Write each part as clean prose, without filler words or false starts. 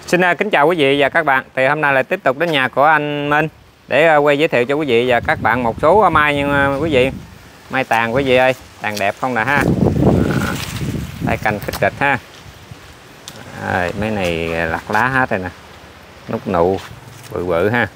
Xin kính chào quý vị và các bạn. Thì hôm nay lại tiếp tục đến nhà của anh Minh để quay giới thiệu cho quý vị và các bạn một số mai nha quý vị. Mai tàn quý vị ơi, tàn đẹp không nè ha. Tay cành khích kịch ha. Mấy này lặt lá hết rồi nè. Nút nụ bự bự ha.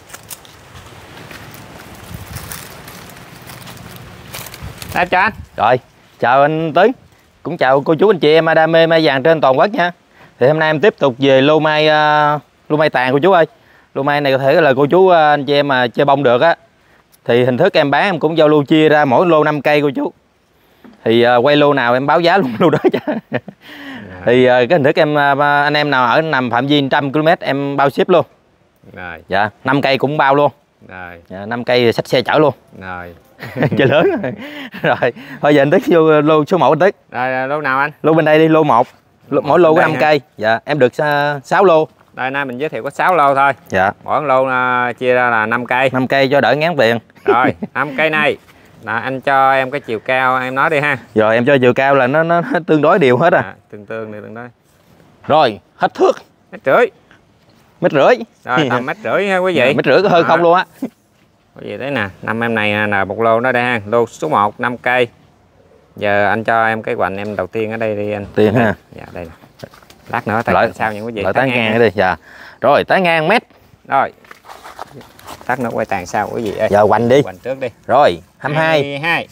Đây cho anh. Rồi, chào anh Tấn. Cũng chào cô chú anh chị em đam mê mai vàng trên toàn quốc nha. Thì hôm nay em tiếp tục về lô mai tàn cô chú ơi. Lô mai này có thể là cô chú anh chị em mà chơi bông được á. Thì hình thức em bán em cũng giao lưu chia ra mỗi lô 5 cây cô chú. Thì quay lô nào em báo giá luôn lô đó chứ. Thì cái hình thức em anh em nào ở nằm phạm vi 100 km em bao ship luôn. Rồi. Dạ, 5 cây cũng bao luôn. Rồi. Dạ, 5 cây xách xe chở luôn. Rồi. Chơi lớn rồi. Rồi, thôi giờ anh Tức vô lô số 1 anh Tức. Rồi lô nào anh? Lô bên đây đi, lô 1. Mỗi lô có 5 cây. Dạ, em được 6 lô. Đây nay mình giới thiệu có 6 lô thôi. Dạ. Mỗi lô chia ra là 5 cây. 5 cây cho đỡ ngán tiền. Rồi, 5 cây này là anh cho em cái chiều cao em nói đi ha. Rồi em cho chiều cao là nó tương đối đều hết à. Tương đối. Rồi, hết thước. 1,5 mét. Rồi, tầm 1,5 ha quý vị. 1,5 có hơn không luôn á. Quý vị đấy nè, 5 em này là một lô đó đây ha. Lô số 1 5 cây. Giờ anh cho em cái hoành em đầu tiên ở đây đi anh. Tiền ha. Dạ đây. Lát nữa tay cành sau những quý vị. Lại tán ngang đi. Dạ. Rồi, tán ngang mét. Rồi. Lát nữa quay tàn sau quý vị ơi. Giờ hoành đi. Hoành trước đi. Rồi, 22. 22.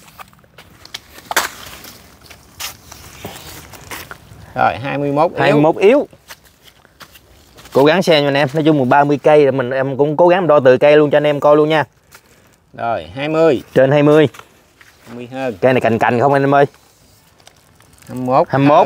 Rồi 21 yếu. 21 yếu. Cố gắng xem cho anh em, nói chung 30 cây em cũng cố gắng đo từ cây luôn cho anh em coi luôn nha. Rồi 20. Trên 20. 20 hơn. Cây này cành không anh em ơi. 21. 21.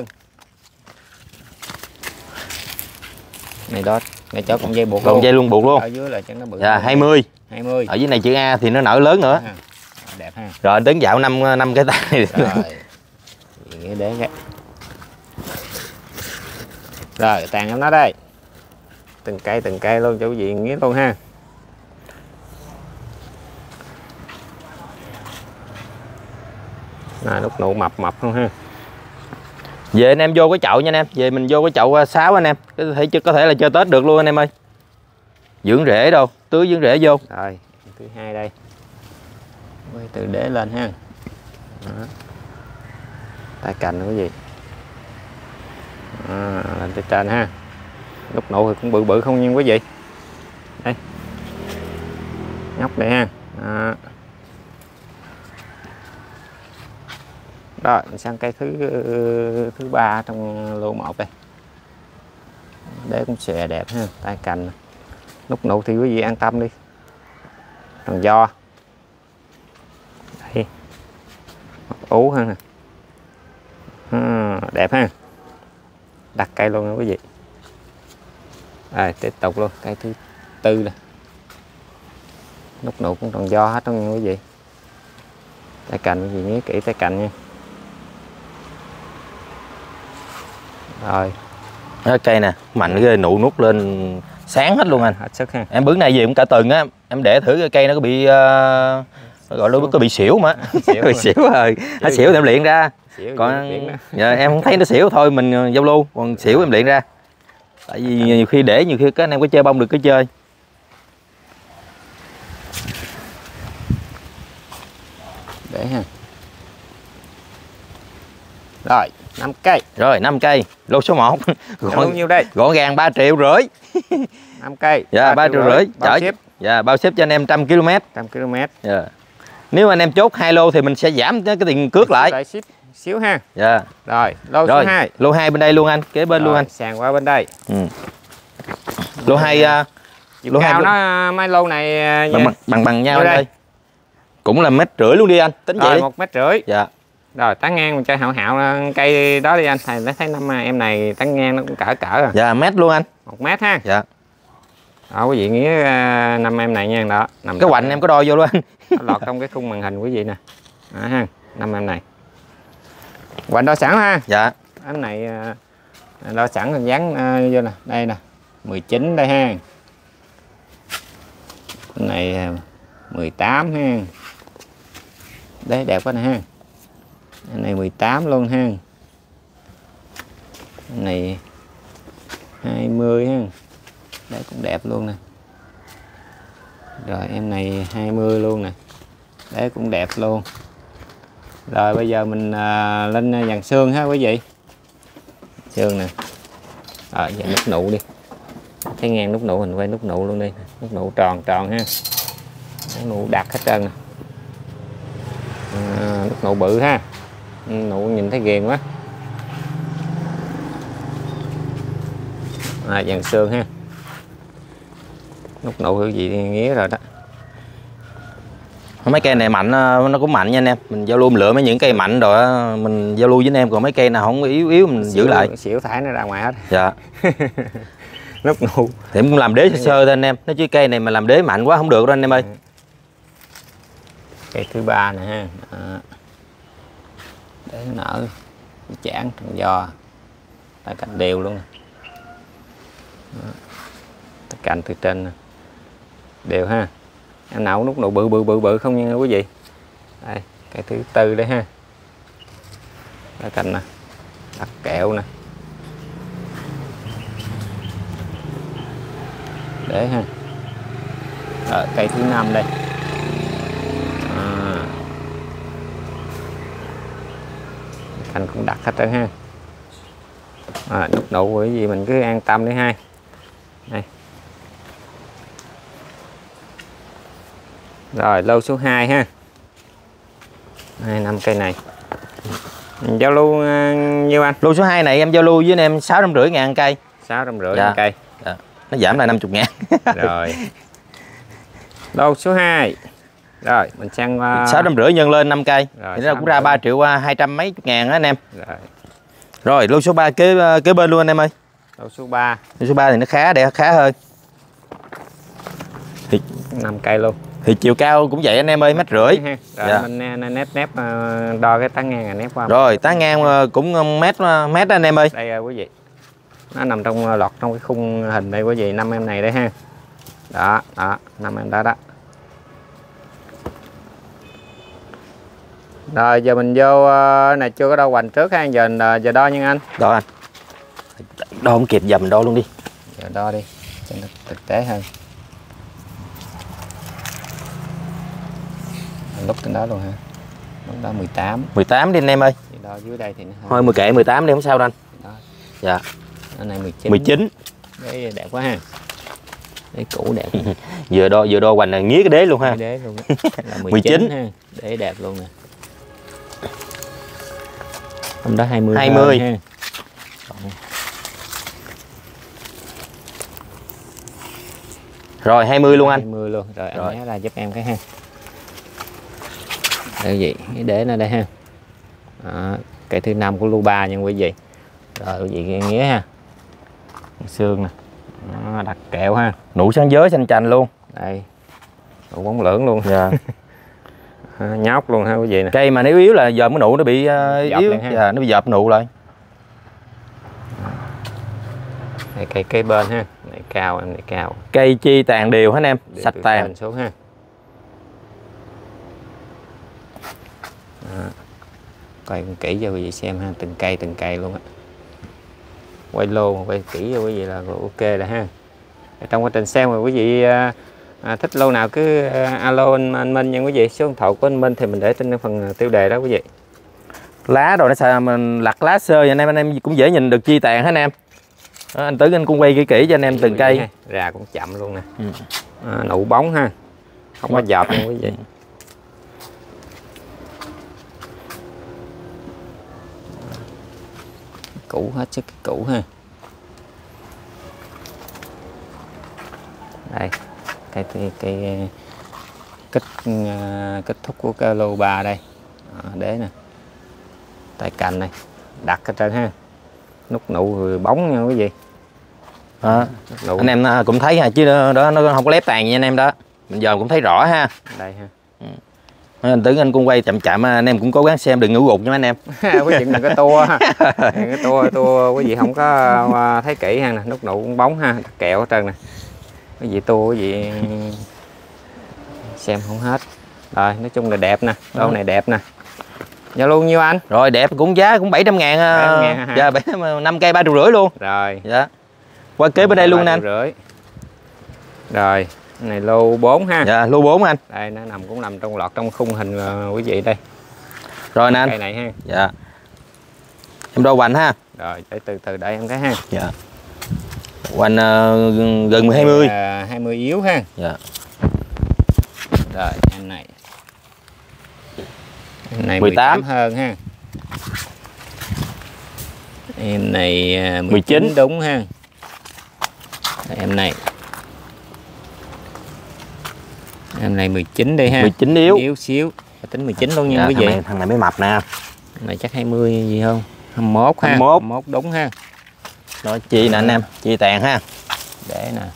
Này đó, này cho cọng dây buộc Cọng dây luôn buộc luôn. Ở dưới là cho nó bự. Dạ 20. 20. Ở dưới này chữ A thì nó nở lớn nữa. Đẹp ha. Rồi anh Tấn dạo 5 cái tay. Rồi. Để cái. Rồi tàn em nó đây. Từng cây luôn cho quý vị nghĩa luôn ha. Nè nút nụ mập không ha. Về anh em vô cái chậu nha anh em. Về mình vô cái chậu 6 anh em. Có thể là chơi Tết được luôn anh em ơi. Dưỡng rễ đâu, tưới dưỡng rễ vô. Rồi, thứ hai đây. Quay từ đế lên ha. Đó. Tay cành quý vị. Lên tới trên ha. Nút nụ thì cũng bự không nha quý vị. Đây. Nhóc đây ha. Đó. Rồi, sang cây thứ 3 trong lô 1 đây. Đế cũng xòe đẹp ha, tay cành. Nút nụ thì quý vị an tâm đi. Tròn do. Đây. Ú ha nè. Đẹp ha. Đặt cây luôn nha quý vị. Rồi, tiếp tục luôn, cây thứ 4 nè. Nút nụ cũng tròn do hết đó nha quý vị. Tay cành quý vị nhớ kỹ tay cành nha. Rồi. Đó, cây nè, mạnh cái nụ nút lên sáng hết luôn anh. Hết sức ha. Em bữa nay về cũng cả tuần á, em để thử cái cây nó có bị gọi là có bị xỉu mà. Bị xỉu rồi. Nó xỉu thì em luyện ra. Còn em không thấy nó xỉu thôi mình giao lưu, còn xỉu em luyện ra. Tại vì nhiều khi các anh em có chơi bông được cứ chơi. Để ha. Rồi, 5 cây. Rồi, 5 cây, lô số 1. Bao nhiêu đây? Gọn gàng 3,5 triệu. 5 cây. Dạ, 3,5 triệu. Bao ship. Dạ, bao ship cho anh em 100 km. 100 km. Dạ. Nếu anh em chốt 2 lô thì mình sẽ giảm cái tiền cước lại. Ship xíu ha. Dạ. Rồi, lô số 2. Lô 2 bên đây luôn anh, kế bên luôn anh. Sàn qua bên đây. Lô 2 chiều cao nó mấy lô này bằng nhau anh ơi. Cũng là 1,5 mét luôn đi anh, tính vậy. 1,5 mét. Dạ. Rồi tán ngang mình cho hạo cây đó đi anh. Thầy thấy năm em này tán ngang nó cũng cỡ à. Dạ, mét luôn anh. 1 mét ha. Dạ. Đó quý vị nghĩa 5 em này nha đó. Nằm cái hoành em có đo vô luôn anh. Lọt trong cái khung màn hình quý vị nè. Đó ha, 5 em này. Hoành đo sẵn ha. Dạ. Em này đo sẵn rồi dán vô nè, đây nè. 19 đây ha. Cái này 18 ha. Đấy đẹp quá nè ha. Cái này 18 luôn ha. Cái này 20 ha. Đấy cũng đẹp luôn nè. Rồi em này 20 luôn nè. Đấy cũng đẹp luôn. Rồi bây giờ mình lên dàn xương ha quý vị. Xương nè. Rồi giờ nút nụ đi. Thấy ngang nút nụ mình quay nút nụ luôn đi. Nút nụ tròn tròn ha. Nút nụ đặt hết trơn nè. Nút nụ bự ha. Nụ nhìn thấy ghiền quá. Dàn xương ha. Nút nụ gì nghĩa rồi đó. Mấy cây này mạnh, nó cũng mạnh nha anh em. Mình giao lưu lựa mấy những cây mạnh rồi đó, mình giao lưu với anh em, còn mấy cây nào không yếu yếu mình giữ lại. Xỉu thải nó ra ngoài hết. Dạ. Nút nụ Thì cũng làm đế sơ sơ thôi anh em. Nó chứ cây này mà làm đế mạnh quá không được đâu anh em ơi. Cây thứ ba nè ha. Để nó nở chản thằng giò. Tại cạnh đều luôn. Cạnh từ trên nè. Đều ha. Em nào nút nụ bự không nha quý vị. Đây, cái thứ tư đấy ha. Cái cạnh nè. Đặt kẹo nè. Để ha. Rồi, cây thứ 5 đây. Cạnh cũng đặt hết trơn ha. Nút nụ cái gì mình cứ an tâm đi ha. Đây. Rồi lô số 2 ha. 5 cây này. Mình giao lưu nhiêu anh? Lô số 2 này em giao lưu với anh em 650.000 cây. 650 dạ. cây. Dạ. Nó giảm lại 50.000. Rồi. Lô số 2. Rồi mình sang 650 nhân lên 5 cây. Rồi, thì nó cũng ra 3 triệu 200 mấy chục ngàn đó anh em. Rồi lô số 3 kế bên luôn anh em ơi. Lô số 3. Lô số 3 thì nó khá hơn. Thì 5 cây luôn. Thì chiều cao cũng vậy anh em ơi, 1,5 m. Rồi dạ. mình nép đo cái tán ngang nép qua. Rồi tán ngang cũng mét anh em ơi. Đây quý vị. Nó nằm trong lọt trong cái khung hình đây quý vị, 5 em này đây ha. Đó, 5 em đó đó. Rồi giờ mình vô này chưa có đo hoành trước ha, giờ đo nha anh. Đo anh. Đo không kịp giờ mình đo luôn đi. Giờ đo đi cho nó thực tế hơn. Lúc trên đó luôn ha. Lúc đó 18. 18 đi anh em ơi. Thì đo dưới đây thì nó thôi 10 kệ 18 đi không sao đâu anh. Đó. Dạ. Cái này 19. 19. Đấy đẹp quá ha. Đấy cũ đẹp. vừa đo hoành là nghía cái đế luôn ha. Cái đế luôn đó. Là 19 ha. Đế đẹp luôn nè. Hôm đó 20. 20 ha. Rồi 20 luôn anh. 20 luôn. Rồi anh nhớ ra giúp em cái ha. Đây gì, để nó đây ha. Đó, cây thứ 5 của lô 3 nha quý vị. Rồi quý vị nghĩa ha. Xương nè. Đó, đặt kẹo ha. Nụ sáng giới xanh chành luôn. Đây. Nụ bóng lưỡng luôn. Dạ. Nhóc luôn ha quý vị nè. Cây mà nếu yếu là giờ cái nụ nó bị yếu. Dạ, nó bị dập nụ lại. Đây cây bên ha. Này cao em này cao. Cây chi tàn đều hết anh em, để sạch tàn xuống ha. Coi kỹ cho quý vị xem ha, từng cây luôn á. Quay lô quay kỹ cho quý vị là ok rồi ha. Trong quá trình xem mà quý vị thích lô nào cứ alo anh Minh nha quý vị. Số điện thoại của anh Minh thì mình để trên phần tiêu đề đó quý vị. Lá rồi nó xài mình lặt lá sơ vậy anh em cũng dễ nhìn được chi tàn hết anh em. Anh Tử anh cũng quay kỹ cho anh em từng cây. Ra cũng chậm luôn nè. Nụ bóng ha. Không có dợp nha quý vị. Cũ hết sức cũ ha. Đây cái kết thúc của cái lô 3 đây. Đế nè. Tay cành này đặt ở trên ha. Nút nụ bóng nha quý vị. Anh em cũng thấy ha, chứ đó nó không có lép tàn nha anh em đó. Mình giờ cũng thấy rõ ha. Đây ha. Anh Tử anh cũng quay chậm anh em cũng cố gắng xem đừng ngủ gục nha anh em. Quý vị đừng có tua ha. Đừng có tua quý vị không có thấy kỹ ha nè, nút nụ cũng bóng ha, kẹo ở trên nè. Quý vị tua quý vị xem không hết. Rồi nói chung là đẹp nè, đô này đẹp nè. Giao luôn nhiêu anh? Rồi đẹp cũng giá cũng 700.000. Dạ 5 cây 350 luôn. Rồi. Dạ. Qua kế bên đây luôn nè anh. Rưỡi. Rồi, này lô 4 ha. Dạ, lô 4 anh. Đây nó cũng nằm trong lọt trong khung hình quý vị đây. Rồi nè anh. Cây này ha. Dạ. Em đo hoành ha. Rồi, để từ từ đợi em cái ha. Dạ. Hoành gần 20. 20 yếu ha. Dạ. Rồi, em này. Em này 18 hơn ha. Em này 19 đúng ha. Em này 19 đi ha. 19 yếu. Yếu xíu. Tính 19 luôn nha Dạ, quý vị. thằng này mới mập nè. Này chắc 20 gì không? 21 ha. 21 đúng ha. Đó chi nè anh em, chi tàn ha. Để nè.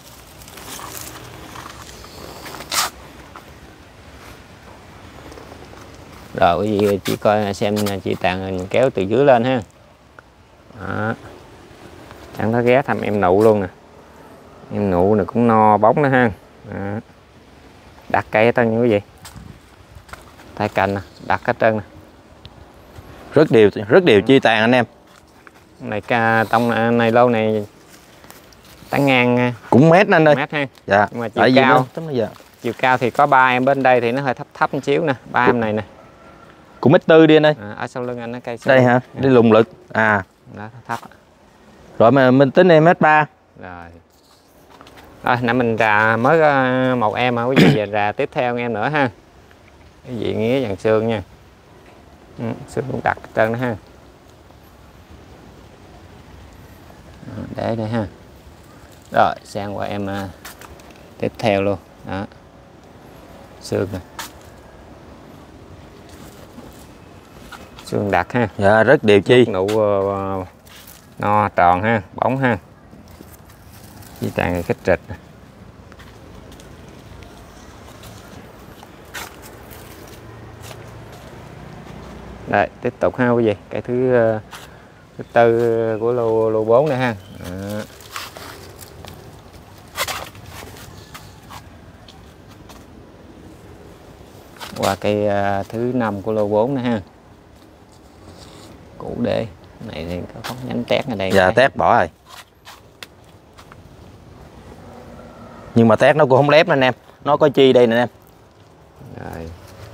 Rồi quý vị chỉ coi xem chị tàn kéo từ dưới lên ha. Đó. Chẳng có ghé thăm em nụ luôn nè. Em nụ này cũng no bóng nữa ha. Đó. Đặt cây hết trơn nha quý vị. Tay cành nè, đặt hết trơn nè. Rất đều chi tàn anh em. Này tông này lâu này tán ngang cũng mét anh ơi. Mét ha. Dạ. Nhưng mà chiều cao chiều cao thì có 3 em bên đây thì nó hơi thấp một xíu nè. 3 em này nè. Cũng mét tư đi anh ơi. Ở sau lưng anh nó cây đây hả? Đi lùng lực. À. Đó, thấp. Rồi mà mình tính em mét 3. Rồi. Rồi nãy mình rà mới có một em mà quý vị về rà tiếp theo em nữa ha. Cái vị nghĩa dàn xương nha. Xương cũng đặt hết trơn đó ha. Để đây ha. Rồi sang qua em tiếp theo luôn. Đó. Xương nè. Xương đặt ha. Dạ, rất đều chi. Nụ no tròn ha, bóng ha. Chi tàn khích trịch. Đây, tiếp tục ha quý vị. Cái thứ tư của lô 4 này ha. Đó. Qua cây thứ 5 của lô 4 nữa ha. Cũ để này thì có nhánh tét ở đây. Dạ, tét bỏ rồi. Nhưng mà tét nó cũng không lép nè anh em. Nó có chi đây nè anh em. Rồi.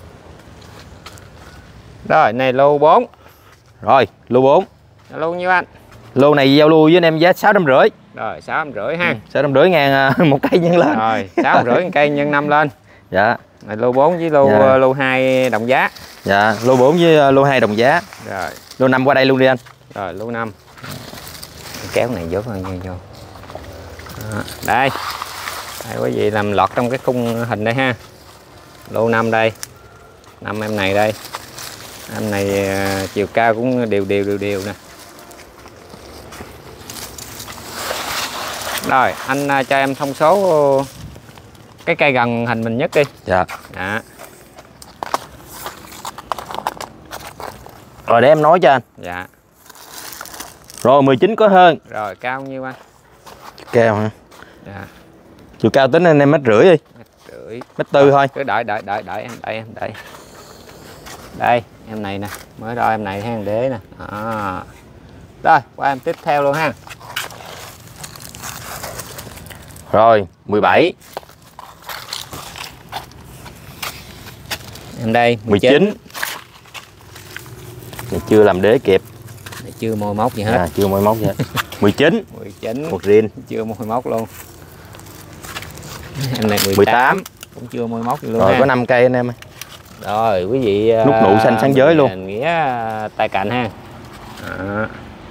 Rồi, này lô 4. Rồi, lô 4. Lô nhiêu anh? Lô này giao lưu với anh em giá 650. Rồi, 650 ha. 650 ngàn một cây nhân lên. Rồi, 650 cây nhân 5 lên. Dạ. Này lô 4 với lô 2 đồng giá. Dạ, lô 4 với lô 2 đồng giá. Rồi. Lô 5 qua đây luôn đi anh. Rồi, lô 5. Kéo này vô hơn vô. Đây. Đây quý vị làm lọt trong cái khung hình đây ha. Lô 5 đây. 5 em này đây. Em này chiều cao cũng đều nè. Rồi, anh cho em thông số cái cây gần hình mình nhất đi. Dạ. Đó. Rồi để em nói cho anh. Dạ. Rồi 19 có hơn. Rồi cao nhiêu anh? Cao hả? Dạ. Chiều cao tính anh em mét rưỡi đi. Mét tư thôi. Cứ đợi em. Đây, em này nè, mới đo em này ha, đế nè. Đó. Rồi, qua em tiếp theo luôn ha. Rồi, 17. Em đây 19. Chưa làm đế kịp. Chưa môi móc gì hết. À, chưa môi móc gì hết. 19. 19. Một riêng. Chưa môi móc luôn. Em này 18. Cũng chưa môi móc gì luôn. Rồi ha. có 5 cây anh em ơi. Rồi quý vị nút nụ xanh sáng giới luôn. Nghĩa tay cạnh ha. Đó.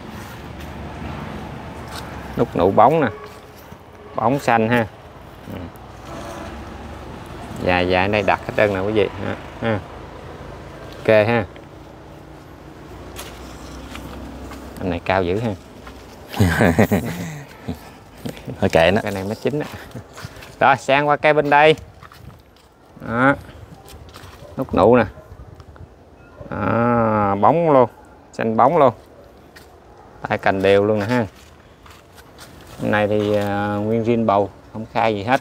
Nút nụ bóng nè. Bóng xanh ha. Dài ở đây đặt hết trơn nè quý vị ha. Ok ha. Anh này cao dữ ha. Thôi kệ nó. Cái này mới chín á. Rồi sang qua cây bên đây. Đó. Nút nụ nè. Đó, bóng luôn, xanh bóng luôn. Tay cành đều luôn nè ha. Bên này thì nguyên zin bầu, không khai gì hết.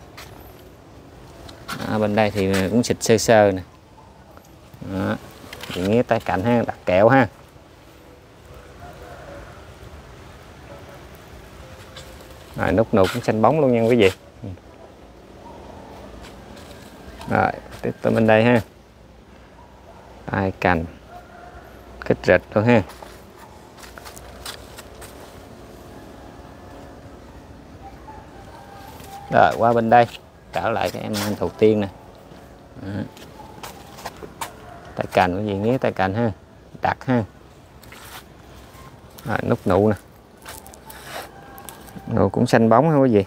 Bên đây thì cũng xịt sơ sơ nè. Đó. Thì nghĩa tay cạnh ha, đặt kẹo ha. Rồi nút nụ cũng xanh bóng luôn nha quý vị. Rồi tiếp tục bên đây ha. Hai cành kích rịch luôn ha. Rồi qua bên đây trở lại cái em đầu tiên nè. Tay cành cái gì nghĩa tay cành ha, đặt ha. Rồi, nút nụ nè, nụ cũng xanh bóng ha quý vị.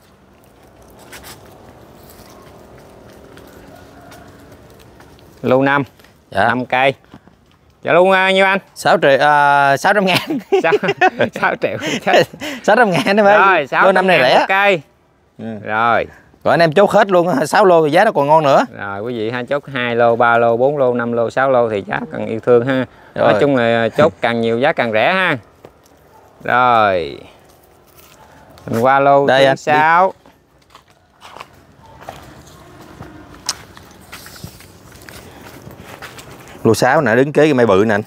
Lô 5, dạ. 5 cây. Dạ luôn nhiêu anh? 600 ngàn. 6 triệu. 600 ngàn đó Rồi, 6 lô năm này rẻ. Cây. Rồi. Rồi anh em chốt hết luôn 6 lô thì giá nó còn ngon nữa. Rồi quý vị ha, chốt 2 lô, 3 lô, 4 lô, 5 lô, 6 lô thì giá càng yêu thương ha. Rồi. Nói chung là chốt càng nhiều giá càng rẻ ha. Rồi. Mình qua lô đây thứ 6. Lô 6 nè, đứng kế cái mây bự nè anh.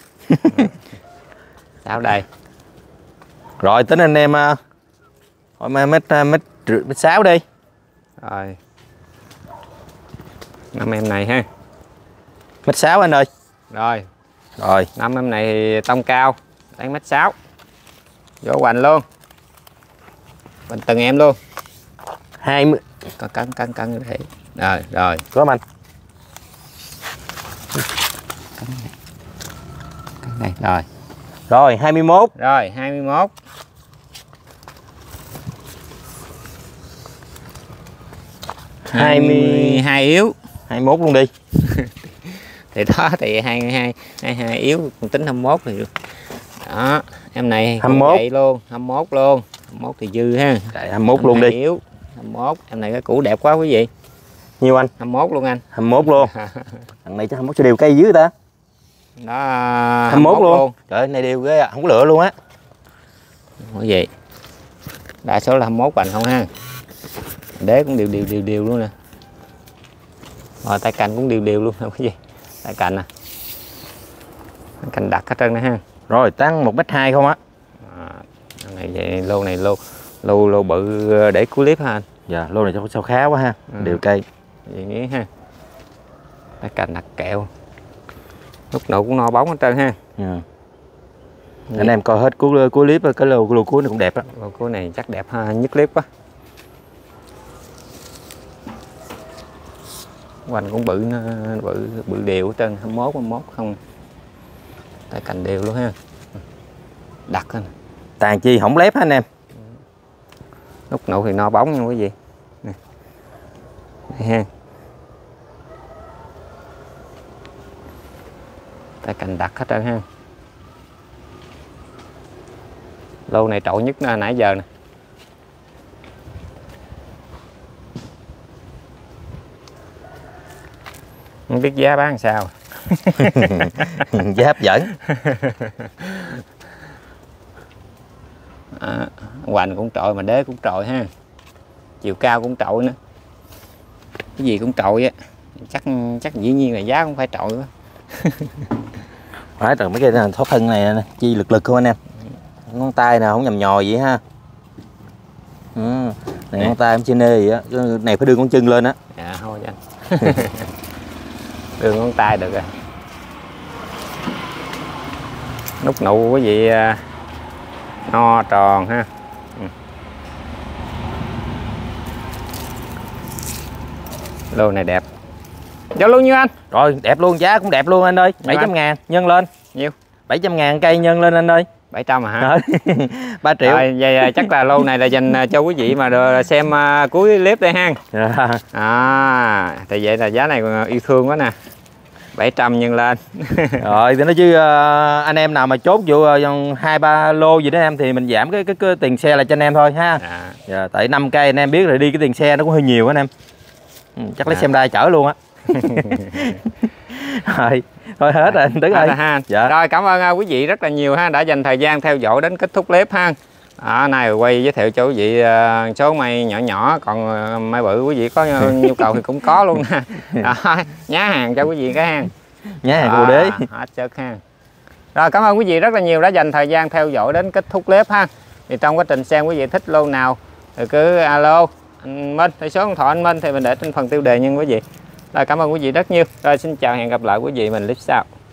6 đây. Rồi tính anh em mét 6 đi. Rồi. 5 em này ha. Mét 6 anh ơi. Rồi. Rồi. 5 em này thì tông cao, đánh mét 6. Vô hoành luôn. Hoành từng em luôn. 20 cân để. Rồi, rồi. có anh. Cân này. Rồi. Rồi 21. Rồi 21. 22 yếu. 21 luôn đi. Thì đó thì 22 yếu, còn tính 21 thì được. Đó, em này 21 vậy luôn, 21 luôn. 21 thì dư ha. Đấy, 21 luôn đi. Yếu. 21, em này cái củ đẹp quá quý vị. Nhiêu anh? 21 luôn anh. 21 luôn. Thằng này chắc 21 cho đều cây dưới ta. Đó 21 luôn. Trời ơi, này đều ghê à, không có lựa luôn á. Cái gì? Đa số là 21 bành không ha. Đế cũng đều luôn nè. Rồi tay cành cũng đều luôn nè quý vị. Tay cành nè. Cành đặt hết trơn nè ha. Rồi tăng 1m2 không á. Này vậy lô bự để cuối clip ha anh. Dạ, lô này cho sao khá quá ha. Đều cây. Vậy nghĩ ha. Tay cành đặt kẹo. Lúc nụ cũng no bóng hết trơn ha. Dạ. Anh em coi hết cuối clip, cái lô cuối này cũng đẹp á. Lô cuối này chắc đẹp ha, nhất clip quá. Hoành cũng bự đều hết trơn, 21 không. Tay cành đều luôn ha. Đặt ha. Tàn chi không lép hả anh em. Lúc nụ thì no bóng nha quý vị. Nè. Đây ha. Tay cành đặt hết trơn ha. Lô này trội nhất nãy giờ nè. Không biết giá bán sao. Giá hấp dẫn. Hoành cũng trội mà đế cũng trội ha. Chiều cao cũng trội nữa. Cái gì cũng trội á. Chắc dĩ nhiên là giá cũng phải trội quá. Phải rồi mấy cái thoát thân này chi lực không anh em. Ngón tay nào không nhầm nhò vậy ha. Này ngón tay em trên nê gì á, này phải đưa con chân lên á. Dạ thôi cho anh. Đưa ngón tay được rồi. Nút nụ quý vị no tròn ha. Lô này đẹp. Giao luôn nhiêu anh? Rồi đẹp luôn, giá cũng đẹp luôn anh ơi. 700 ngàn nhân lên. Nhiêu? 700 ngàn cây nhân lên anh ơi. 700 à hả? 3 triệu. Rồi, vậy chắc là lô này là dành cho quý vị mà xem cuối clip đây ha. Thì vậy là giá này yêu thương quá nè. 700 nhân lên. Rồi thì nói chứ anh em nào mà chốt vô 2-3 lô gì đó em thì mình giảm cái tiền xe là cho anh em thôi ha. Dạ, tại 5 cây anh em biết rồi, đi cái tiền xe nó cũng hơi nhiều anh em. Chắc lấy xem đai chở luôn á. Rồi thôi hết rồi anh Tấn ơi. Dạ. Rồi cảm ơn quý vị rất là nhiều ha, đã dành thời gian theo dõi đến kết thúc clip ha. Nay quay giới thiệu cho quý vị số mây nhỏ, còn mây bự quý vị có nhu cầu thì cũng có luôn ha. Nhá hàng cho quý vị cái hang. Nhá hàng cô đế. Hết chất ha. Rồi cảm ơn quý vị rất là nhiều đã dành thời gian theo dõi đến kết thúc clip ha. Thì trong quá trình xem quý vị thích lô nào thì cứ alo anh Minh, thì số điện thoại anh Minh thì mình để trên phần tiêu đề nha quý vị. Rồi, cảm ơn quý vị rất nhiều. Rồi xin chào, hẹn gặp lại quý vị mình clip sau.